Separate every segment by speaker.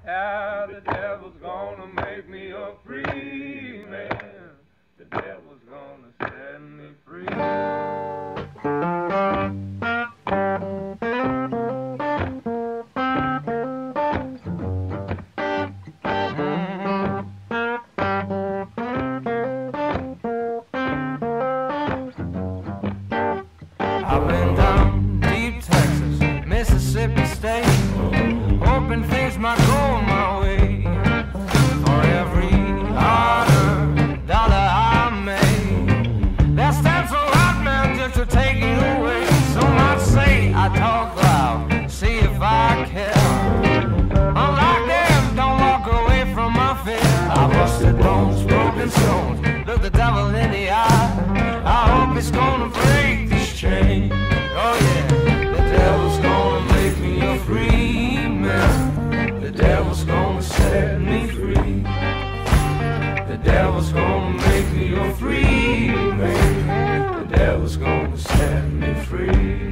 Speaker 1: Yeah, the devil's gonna make me a free man. The devil's gonna set me free.
Speaker 2: I've been down deep Texas, Mississippi State, hoping things might go my way. For every hard-earned dollar I made, there stands a white man just to take it away. Some might say I talk loud, see if I care. Unlike them, don't walk away from my fear. I busted bones, broken stones, look the devil in the eye. I hope it's gonna break this chain. Oh yeah, the devil's gonna make me a free man. The devil's gonna set me free. The devil's gonna make me a free man. The devil's gonna set me free.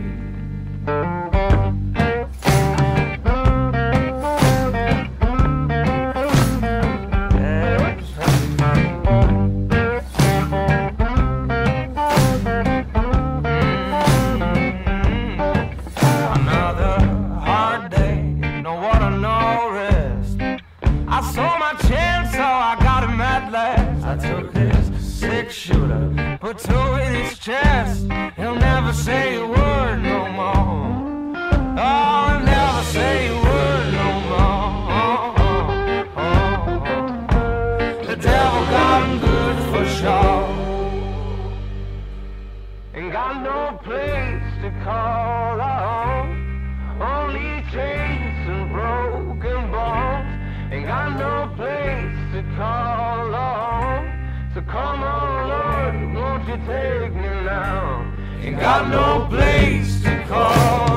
Speaker 2: I saw my chance, so I got him at last. I took his six-shooter, put two in his chest. He'll never say a word no more. Oh, he'll never say a word no more. The devil got him good for sure. Ain't got no place to call home. Only chains and broken bones. Ain't got no place to call on. So come on, Lord, won't you take me now? Ain't got no place to call